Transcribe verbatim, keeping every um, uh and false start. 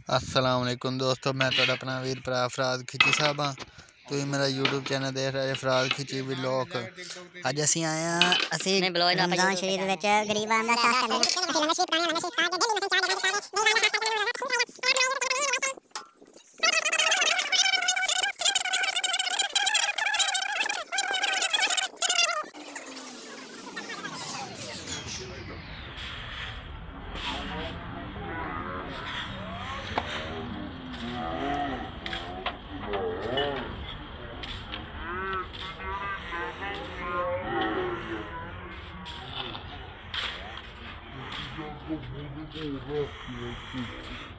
अस्सलाम वालेकुम दोस्तों, मैं तो अपना वीर भरा फराद खिची साहब हाँ। तुम मेरा यूट्यूब चैनल देख रहे फराद खिची व्लॉग। अज असी आए हैं असी रमजान शरीफ विच गरीबां दा साथ करने